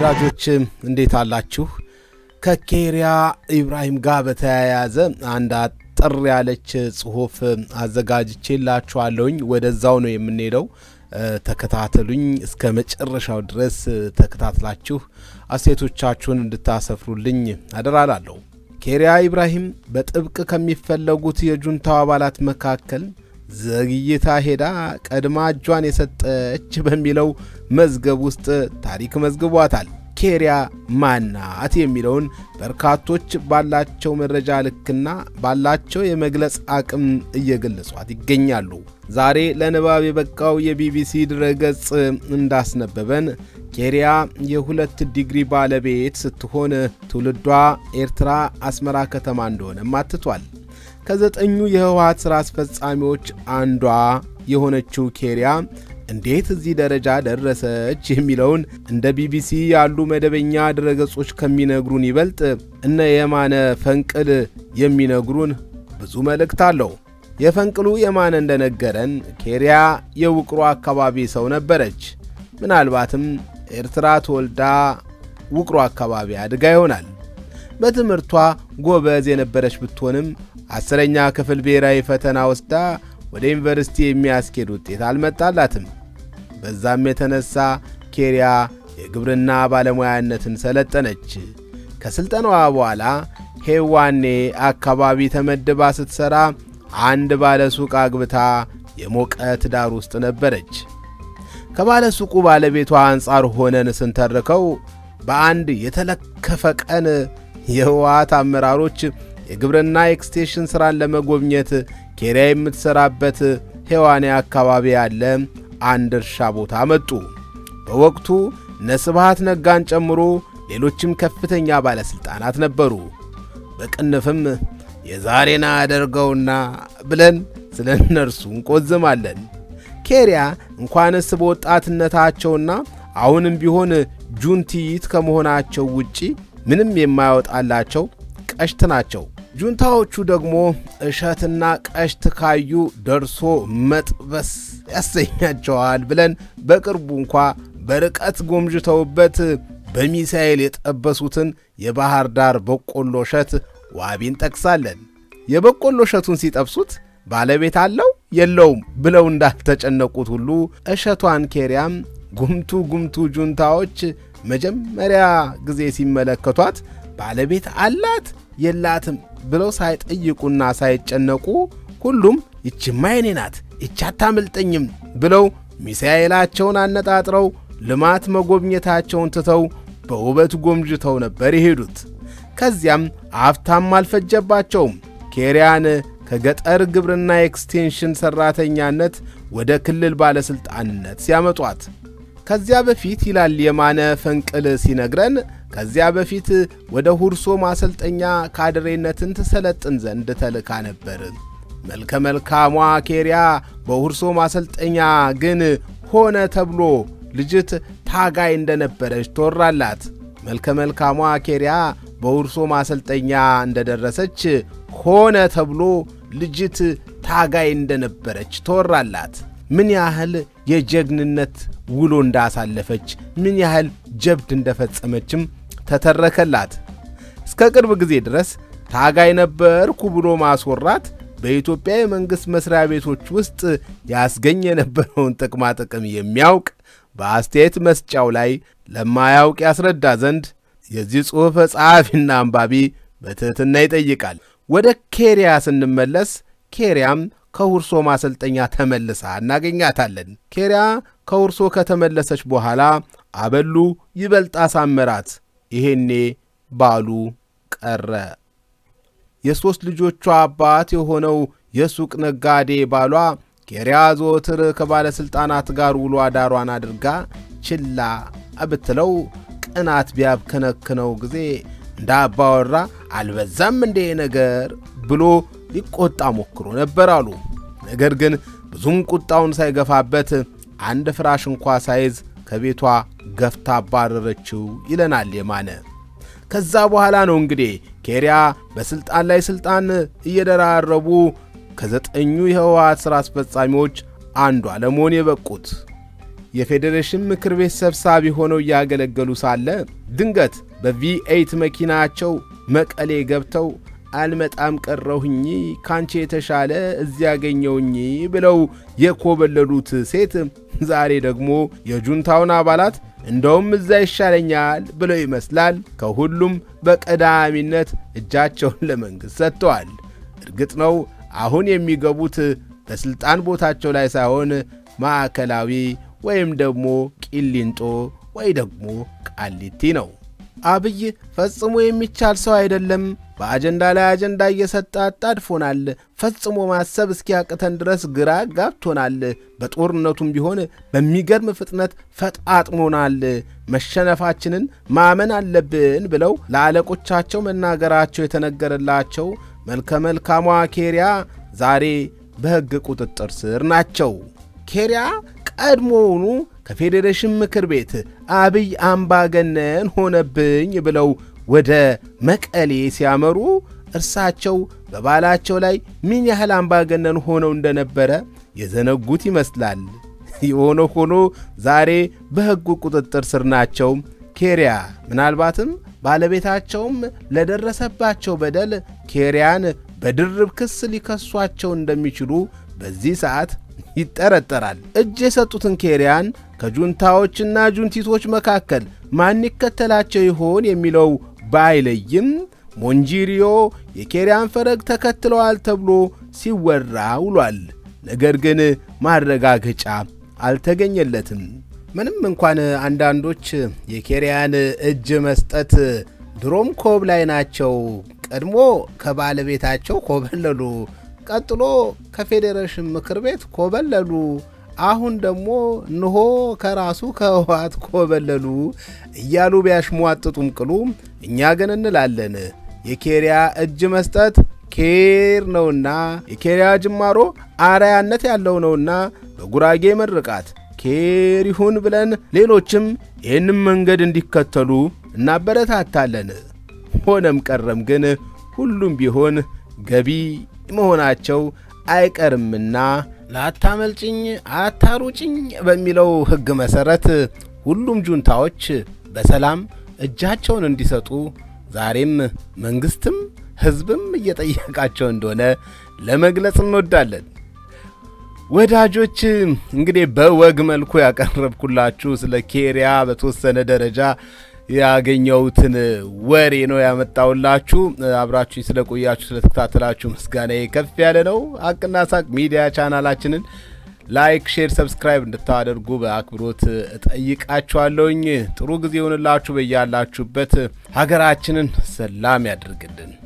ወዳጆች እንዴት አላችሁ? ከኬሪያ ኢብራሂም ጋር በተያያዘ አንድ አጥር ያለች ጽሁፍ አዘጋጅቼላችኋለሁኝ። ወደዛው ነው የምንሄደው። ተከታተሉኝ እስከ መጨረሻው ድረስ ተከታትላችሁ አስተያየቶቻችሁን እንድታሰፍሩልኝ አደራላለሁ። ኬሪያ ኢብራሂም በጥብቅ ከሚፈለጉት የጁንታው አባላት መካከል ዘግይታ ሄዳ ቀድማ እጇን የሰጠች በሚለው መዝገብ ውስጥ ታሪክ መዝግቧታል። ኬሪያ ማናት የሚለውን በርካቶች ባላቸው መረጃ ልክና ባላቸው የመግለጽ አቅም እየገለጿት ይገኛሉ። ዛሬ ለንባብ የበቃው የቢቢሲ ድረገጽ እንዳስነበበን ኬሪያ የ2 ዲግሪ ባለቤት ስትሆን ትውልዷ ኤርትራ አስመራ ከተማ እንደሆነ ማትቷል። ከዘጠኙ የህወሓት ስራ አስፈጻሚዎች አንዷ የሆነችው ኬሪያ እንዴት እዚህ ደረጃ ደረሰች የሚለውን እንደ ቢቢሲ ያሉ መደበኛ ድረገጾች ከሚነግሩን ይበልጥ እነ የማነ ፈንቅል የሚነግሩን ብዙ መልእክት አለው። የፈንቅሉ የማነ እንደነገረን ኬሪያ የውቅሮ አካባቢ ሰው ነበረች። ምናልባትም ኤርትራ ተወልዳ ውቅሮ አካባቢ አድጋ ይሆናል። በትምህርቷ ጎበዝ የነበረች ብትሆንም 10ኛ ክፍል ብሔራዊ ፈተና ወስዳ ወደ ዩኒቨርሲቲ የሚያስኬድ ውጤት አልመጣላትም። በዛም የተነሳ ኬሪያ የግብርና ባለሙያነትን ሰለጠነች። ከስልጠናዋ በኋላ ሄዋኔ አካባቢ ተመድባ ስትሰራ አንድ ባለሱቅ አግብታ የሞቀ ትዳር ውስጥ ነበረች። ከባለሱቁ ባለቤቷ አንጻር ሆነን ስንተርከው በአንድ የተለከፈ ቀን የህወሓት አመራሮች የግብርና ኤክስቴንሽን ስራን ለመጎብኘት ኬሪያ የምትሰራበት ሄዋኔ አካባቢ ያለ አንድ እርሻ ቦታ መጡ። በወቅቱ ነስብሃት ነጋን ጨምሮ ሌሎችም ከፍተኛ ባለስልጣናት ነበሩ። በቅንፍም የዛሬና አደርገውና ብለን ስለነርሱ እንቆዝማለን። ኬሪያ እንኳንስ በወጣትነታቸውና አሁንም ቢሆን ጁንቲት ከመሆናቸው ውጪ ምንም የማይወጣላቸው ቀሽት ናቸው። ጁንታዎቹ ደግሞ እሸትና ቀሽት ካዩ ደርሶ መጥበስ ያሰኛቸዋል ብለን በቅርቡ እንኳ በርቀት ጎምጅተውበት በሚሳኤል የጠበሱትን የባህር ዳር በቆሎ እሸት ዋቢን ጠቅሳለን። የበቆሎ እሸቱን ሲጠብሱት ባለቤት አለው የለውም ብለው እንዳልተጨነቁት ሁሉ እሸቷን ኬሪያም ጉምቱ ጁንታዎች መጀመሪያ ጊዜ ሲመለከቷት ባለቤት አላት የላትም ብለው ሳይጠይቁና ሳይጨነቁ ሁሉም ይችማ የኔ ናት ይቻታምልጠኝም ብለው ሚሳኤላቸውን አነጣጥረው ልማት መጎብኘታቸውን ትተው በውበት ጎምጅተው ነበር ይሄዱት። ከዚያም አፍታም አልፈጀባቸውም ኬሪያን ከገጠር ግብርና ኤክስቴንሽን ሰራተኛነት ወደ ክልል ባለስልጣንነት ሲያመጧት። ከዚያ በፊት ይላል የማነ ፈንቅል ሲነግረን ከዚያ በፊት ወደ ሁርሶ ማሰልጠኛ ካድሬነትን ተሰለጥን ዘንድ ተልካ ነበር። መልከመልካሟ ኬሪያ በሁርሶ ማሰልጠኛ ግን ሆነ ተብሎ ልጅት ታጋይ እንደነበረች ተወራላት። መልከመልካሟ ኬሪያ በሁርሶ ማሰልጠኛ እንደደረሰች ሆነ ተብሎ ልጅት ታጋይ እንደነበረች ተወራላት። ምን ያህል የጀግንነት ውሎ እንዳሳለፈች ምን ያህል ጀብድ እንደፈጸመችም ተተረከላት። እስከ ቅርብ ጊዜ ድረስ ታጋይ ነበርኩ ብሎ ማስወራት በኢትዮጵያ የመንግስት መስሪያ ቤቶች ውስጥ ያስገኝ የነበረውን ጥቅም የሚያውቅ በአስተያየት መስጫው ላይ ለማያውቅ ያስረዳ ዘንድ የዚህ ጽሑፍ ጸሐፊና አንባቢ በትህትና ይጠይቃል። ወደ ኬሪያ ስንመለስ ኬሪያም ከሁርሶ ማሰልጠኛ ተመልሳ እናገኛታለን። ኬሪያ ከሁርሶ ከተመለሰች በኋላ አበሉ ይበልጥ አሳመራት። ይሄኔ ባሉ ቀረ። የሶስት ልጆቿ አባት የሆነው የሱቅ ነጋዴ ባሏ ኬሪያ ዘወትር ከባለስልጣናት ጋር ውሎ አዳሯን አድርጋ ችላ አብትለው ቅናት ቢያብከነክነው ጊዜ እንዳባወራ አልበዛም እንደ ነገር ብሎ ሊቆጣ ሞክሮ ነበር አሉ። ነገር ግን ብዙም ቁጣውን ሳይገፋበት አንድ ፍራሽ እንኳ ሳይዝ ከቤቷ ገፍታ ባረረችው ይለናል የማነ። ከዛ በኋላ ነው እንግዲህ ኬሪያ በስልጣን ላይ ስልጣን እየደራረቡ ከዘጠኙ የህወሓት ስራ አስፈጻሚዎች አንዷ ለመሆን የበቁት። የፌዴሬሽን ምክር ቤት ሰብሳቢ ሆነው ያገለገሉ ሳለ ድንገት በV8 መኪናቸው መቀሌ ገብተው አልመጣም ቀረሁኝ ካንቺ የተሻለ እዚያ ያገኘውኝ ብለው የኮበለሉት ሴት ዛሬ ደግሞ የጁንታውን አባላት እንደውም እዛ ይሻለኛል ብለው ይመስላል ከሁሉም በቀዳሚነት እጃቸውን ለመንግስት ሰጥተዋል። እርግጥ ነው አሁን የሚገቡት በስልጣን ቦታቸው ላይ ሳይሆን ማዕከላዊ ወይም ደግሞ ቂሊንጦ ወይ ደግሞ ቃሊቲ ነው። አብይ ፈጽሞ የሚቻል ሰው አይደለም። በአጀንዳ ላይ አጀንዳ እየሰጠ አጣድፎናል። ፈጽሞ ማሰብ እስኪያቅተን ድረስ ግራ ጋብቶናል። በጦርነቱም ቢሆን በሚገርም ፍጥነት ፈጣጥሞናል። መሸነፋችንን ማመን አለብን ብለው ለአለቆቻቸው መናገራቸው የተነገረላቸው መልከመልካሟ ኬሪያ ዛሬ በሕግ ቁጥጥር ስር ናቸው። ኬሪያ ቀድሞውኑ ከፌዴሬሽን ምክር ቤት አብይ አምባገነን ሆነብኝ ብለው ወደ መቀሌ ሲያመሩ እርሳቸው በባላቸው ላይ ምን ያህል አምባገነን ሆነው እንደነበረ የዘነጉት ይመስላል። የሆነ ሆኖ ዛሬ በሕግ ቁጥጥር ስር ናቸው። ኬሪያ ምናልባትም ባለቤታቸውም ለደረሰባቸው በደል ኬሪያን በድርብ ክስ ሊከሷቸው እንደሚችሉ በዚህ ሰዓት ይጠረጠራል። እጅ የሰጡትን ኬሪያን ከጁንታዎችና ጁንቲቶች መካከል ማን ይከተላቸው ይሆን የሚለው ባይለይም ሞንጂሪዮ የኬሪያን ፈረግ ተከትለዋል ተብሎ ሲወራ ውሏል። ነገር ግን ማረጋገጫ አልተገኘለትም። ምንም እንኳን አንዳንዶች የኬሪያን እጅ መስጠት ድሮም ኮብ ላይ ናቸው፣ ቀድሞ ከባለቤታቸው ኮበለሉ፣ ቀጥሎ ከፌዴሬሽን ምክር ቤት ኮበለሉ፣ አሁን ደግሞ ንሆ ከራሱ ከህወሓት ኮበለሉ እያሉ ቢያሽሟጥጡም ቅሉ እኛ ግን እንላለን የኬሪያ እጅ መስጠት ኬር ነውና የኬሪያ ጅማሮ አራያነት ያለው ነውና በጉራጌ መርቃት ኬር ይሁን ብለን ሌሎችም ይህንን መንገድ እንዲከተሉ እናበረታታለን። ሆነም ቀረም ግን ሁሉም ቢሆን ገቢ መሆናቸው አይቀርምና ላታመልጭኝ አታሩጭኝ በሚለው ሕግ መሰረት ሁሉም ጁንታዎች በሰላም እጃቸውን እንዲሰጡ ዛሬም መንግስትም ህዝብም እየጠየቃቸው እንደሆነ ለመግለጽ እንወዳለን። ወዳጆች እንግዲህ በወግ መልኩ ያቀርብኩላችሁ ስለ ኬሪያ በተወሰነ ደረጃ ያገኘውትን ወሬ ነው ያመጣውላችሁ። አብራችሁ ስለቆያችሁ ስለተከታተላችሁ ምስጋናዬ ከፍ ያለ ነው። ሀቅና ሳቅ ሚዲያ ቻናላችንን ላይክ፣ ሼር፣ ሰብስክራይብ እንድታደርጉ በአክብሮት እጠይቃችኋለሁ። ጥሩ ጊዜ ይሁንላችሁ። በያላችሁበት ሀገራችንን ሰላም ያድርግልን።